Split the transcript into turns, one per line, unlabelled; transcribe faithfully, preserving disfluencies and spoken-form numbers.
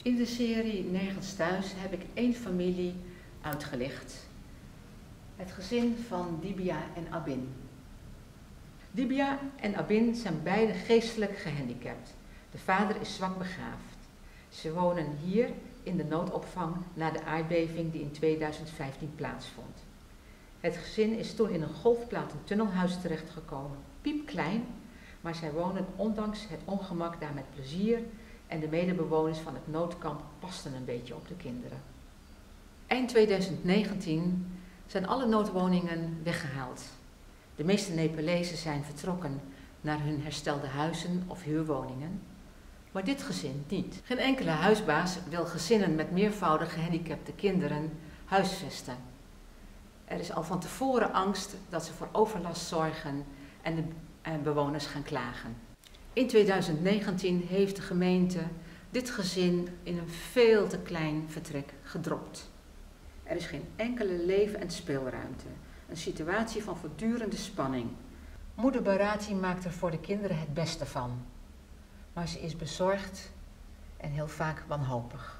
In de serie Nergens Thuis heb ik één familie uitgelicht. Het gezin van Dibia en Abin. Dibia en Abin zijn beide geestelijk gehandicapt. De vader is zwak begaafd. Ze wonen hier in de noodopvang na de aardbeving die in tweeduizend vijftien plaatsvond. Het gezin is toen in een golfplaten tunnelhuis terechtgekomen, piepklein, maar zij wonen ondanks het ongemak daar met plezier en de medebewoners van het noodkamp pasten een beetje op de kinderen. Eind tweeduizend negentien zijn alle noodwoningen weggehaald. De meeste Nepalezen zijn vertrokken naar hun herstelde huizen of huurwoningen, maar dit gezin niet. Geen enkele huisbaas wil gezinnen met meervoudig gehandicapte kinderen huisvesten. Er is al van tevoren angst dat ze voor overlast zorgen en de bewoners gaan klagen. In tweeduizend negentien heeft de gemeente dit gezin in een veel te klein vertrek gedropt. Er is geen enkele leven- en speelruimte. Een situatie van voortdurende spanning. Moeder Barati maakt er voor de kinderen het beste van. Maar ze is bezorgd en heel vaak wanhopig.